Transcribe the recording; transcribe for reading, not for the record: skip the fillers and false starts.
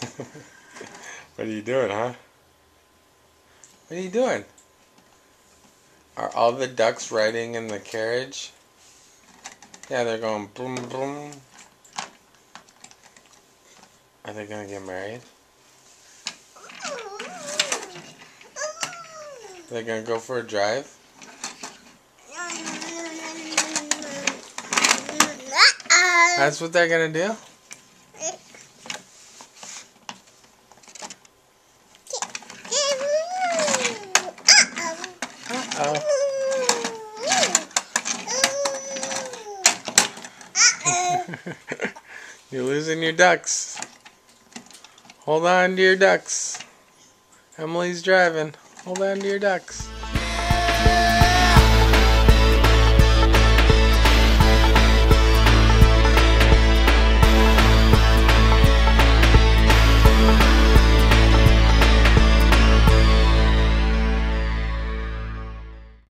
What are you doing, huh? What are you doing? Are all the ducks riding in the carriage? Yeah, they're going boom, boom. Are they gonna get married? They're gonna go for a drive? That's what they're gonna do? Uh-oh. You're losing your ducks. Hold on to your ducks. Emily's driving. Hold on to your ducks.